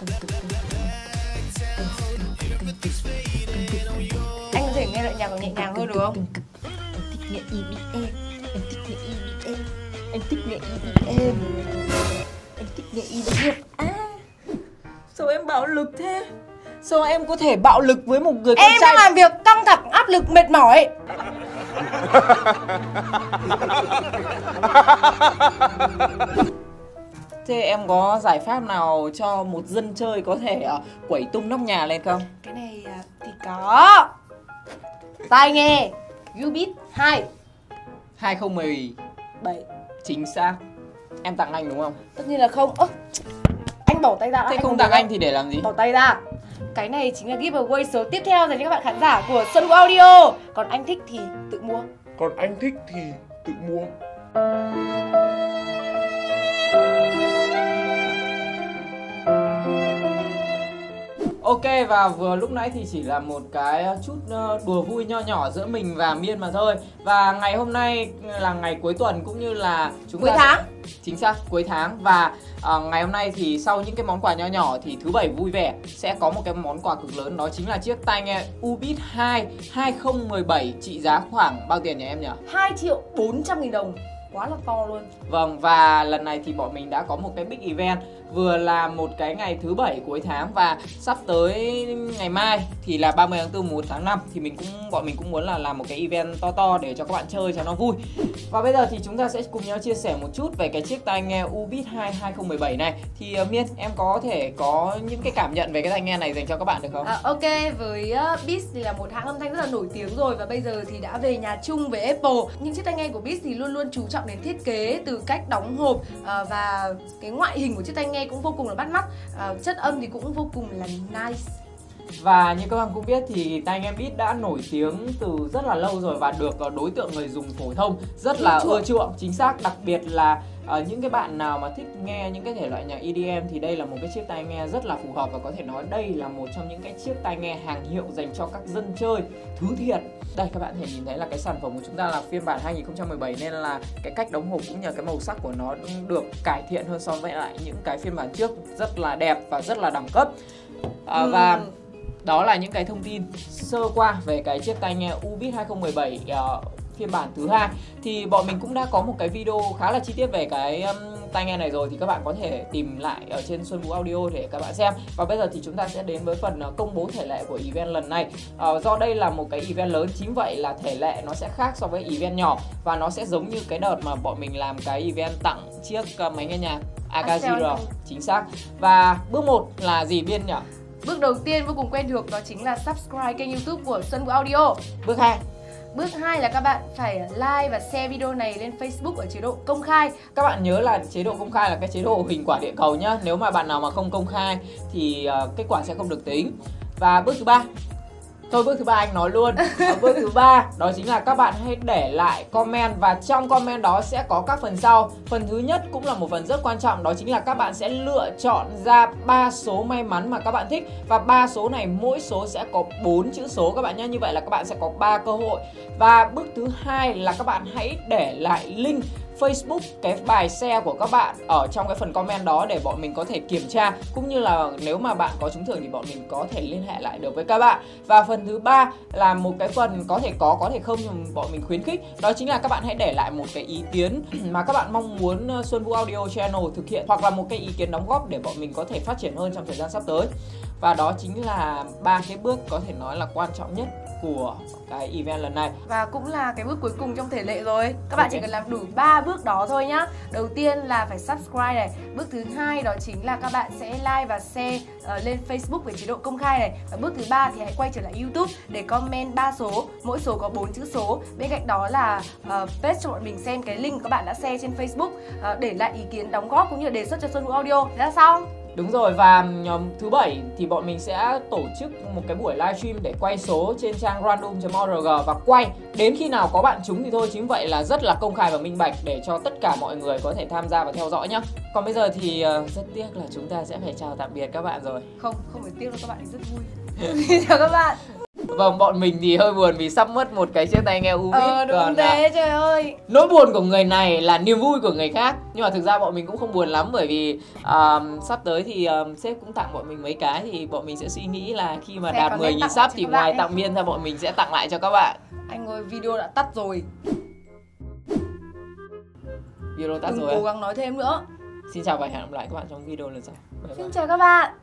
Anh có thể nghe loại nhạc nhẹ nhàng hơn được không? Em thích nghe EDM. Em thích nghe EDM. Em thích nghe EDM. Em thích nghe EDM. Sao em bạo lực thế? Sao em có thể bạo lực với một người con Em trai? đang làm việc căng thẳng, áp lực, mệt mỏi. Thế em có giải pháp nào cho một dân chơi có thể quẩy tung nóc nhà lên không? Cái này thì có. Tai nghe Ubit 2 2017. Chính xác. Em tặng anh đúng không? Tất nhiên là không. Anh bỏ tay ra. Thế không tặng anh thì để làm gì? Bỏ tay ra. Cái này chính là giveaway số tiếp theo dành cho các bạn khán giả của Xuân Vũ Audio. Còn anh thích thì tự mua. Ok, và vừa lúc nãy thì chỉ là một cái chút đùa vui nho nhỏ giữa mình và Miên mà thôi. Và ngày hôm nay là ngày cuối tuần cũng như là Cuối tháng. Chính xác, cuối tháng. Và ngày hôm nay thì sau những cái món quà nho nhỏ thì thứ bảy vui vẻ sẽ có một cái món quà cực lớn. Đó chính là chiếc tai nghe Ubit 2 2017 trị giá khoảng bao tiền nhỉ em nhỉ? 2.400.000 đồng. Quá là to luôn. Vâng, và lần này thì bọn mình đã có một cái big event. Vừa là một cái ngày thứ bảy cuối tháng và sắp tới ngày mai thì là 30 tháng 4 1 tháng 5 thì bọn mình cũng muốn là làm một cái event to để cho các bạn chơi cho nó vui. Và bây giờ thì chúng ta sẽ cùng nhau chia sẻ một chút về cái chiếc tai nghe Ubit 2 2017 này. Thì Miên, em có thể có những cái cảm nhận về cái tai nghe này dành cho các bạn được không? Ok, với Beats thì là một hãng âm thanh rất là nổi tiếng rồi và bây giờ thì đã về nhà chung với Apple. Những chiếc tai nghe của Beats thì luôn luôn chú trọng đến thiết kế, từ cách đóng hộp và cái ngoại hình của chiếc tai nghe cũng vô cùng là bắt mắt. Chất âm thì cũng vô cùng là nice. Và như các bạn cũng biết thì tai nghe Beats đã nổi tiếng từ rất là lâu rồi và được đối tượng người dùng phổ thông rất là ưa chuộng. Chính xác, đặc biệt là những cái bạn nào mà thích nghe những cái thể loại nhạc EDM thì đây là một cái chiếc tai nghe rất là phù hợp và có thể nói đây là một trong những cái chiếc tai nghe hàng hiệu dành cho các dân chơi thứ thiệt. Đây các bạn có thể nhìn thấy là cái sản phẩm của chúng ta là phiên bản 2017 nên là cái cách đóng hộp cũng như là cái màu sắc của nó được cải thiện hơn so với lại những cái phiên bản trước, rất là đẹp và rất là đẳng cấp. Và đó là những cái thông tin sơ qua về cái chiếc tai nghe Ubit 2017 phiên bản thứ hai. Thì bọn mình cũng đã có một cái video khá là chi tiết về cái tai nghe này rồi thì các bạn có thể tìm lại ở trên Xuân Vũ Audio để các bạn xem. Và bây giờ thì chúng ta sẽ đến với phần công bố thể lệ của event lần này. Do đây là một cái event lớn, chính vậy là thể lệ nó sẽ khác so với event nhỏ và nó sẽ giống như cái đợt mà bọn mình làm cái event tặng chiếc máy nghe nhạc AKG. Chính xác. Và bước 1 là gì Biên nhỉ? Bước đầu tiên vô cùng quen thuộc đó chính là subscribe kênh YouTube của Xuân Vũ Audio. Bước 2. Bước 2 là các bạn phải like và share video này lên Facebook ở chế độ công khai. Các bạn nhớ là chế độ công khai là cái chế độ hình quả địa cầu nhá. Nếu mà bạn nào mà không công khai thì kết quả sẽ không được tính. Và bước thứ 3. Thôi bước thứ 3 anh nói luôn. Bước thứ 3 đó chính là các bạn hãy để lại comment và trong comment đó sẽ có các phần sau. Phần thứ nhất cũng là một phần rất quan trọng, đó chính là các bạn sẽ lựa chọn ra 3 số may mắn mà các bạn thích và 3 số này mỗi số sẽ có 4 chữ số các bạn nhé. Như vậy là các bạn sẽ có 3 cơ hội. Và bước thứ hai là các bạn hãy để lại link Facebook cái bài share của các bạn ở trong cái phần comment đó để bọn mình có thể kiểm tra, cũng như là nếu mà bạn có trúng thưởng thì bọn mình có thể liên hệ lại được với các bạn. Và phần thứ ba là một cái phần có thể không nhưng bọn mình khuyến khích, đó chính là các bạn hãy để lại một cái ý kiến mà các bạn mong muốn Xuân Vũ Audio Channel thực hiện hoặc là một cái ý kiến đóng góp để bọn mình có thể phát triển hơn trong thời gian sắp tới. Và đó chính là 3 cái bước có thể nói là quan trọng nhất của cái event lần này. Và cũng là cái bước cuối cùng trong thể lệ rồi. Các bạn chỉ cần làm đủ 3 bước đó thôi nhá. Đầu tiên là phải subscribe này. Bước thứ hai đó chính là các bạn sẽ like và share lên Facebook với chế độ công khai này. Và bước thứ ba thì hãy quay trở lại YouTube để comment 3 số, mỗi số có 4 chữ số. Bên cạnh đó là paste cho bọn mình xem cái link các bạn đã share trên Facebook, để lại ý kiến đóng góp cũng như là đề xuất cho Xuân Vũ Audio. Thế là xong. Đúng rồi, và thứ bảy thì bọn mình sẽ tổ chức một cái buổi livestream để quay số trên trang random.org và quay đến khi nào có bạn trúng thì thôi. Chính vậy là rất là công khai và minh bạch để cho tất cả mọi người có thể tham gia và theo dõi nhé. Còn bây giờ thì rất tiếc là chúng ta sẽ phải chào tạm biệt các bạn rồi. Không phải tiếc đâu, các bạn ấy rất vui. Chào các bạn. Vâng, bọn mình thì hơi buồn vì sắp mất một cái chiếc tai nghe Ubis. Đúng thế, trời ơi. Nỗi buồn của người này là niềm vui của người khác. Nhưng mà thực ra bọn mình cũng không buồn lắm, bởi vì sắp tới thì sếp cũng tặng bọn mình mấy cái. Thì bọn mình sẽ suy nghĩ là khi mà đạt 10.000 sub thì ngoài tặng Miên ra, bọn mình sẽ tặng lại cho các bạn. Anh ơi, video đã tắt rồi. Video tắt đừng rồi. Cố gắng nói thêm nữa. Xin chào và hẹn gặp lại các bạn trong video lần sau. Bye bye. Xin chào các bạn.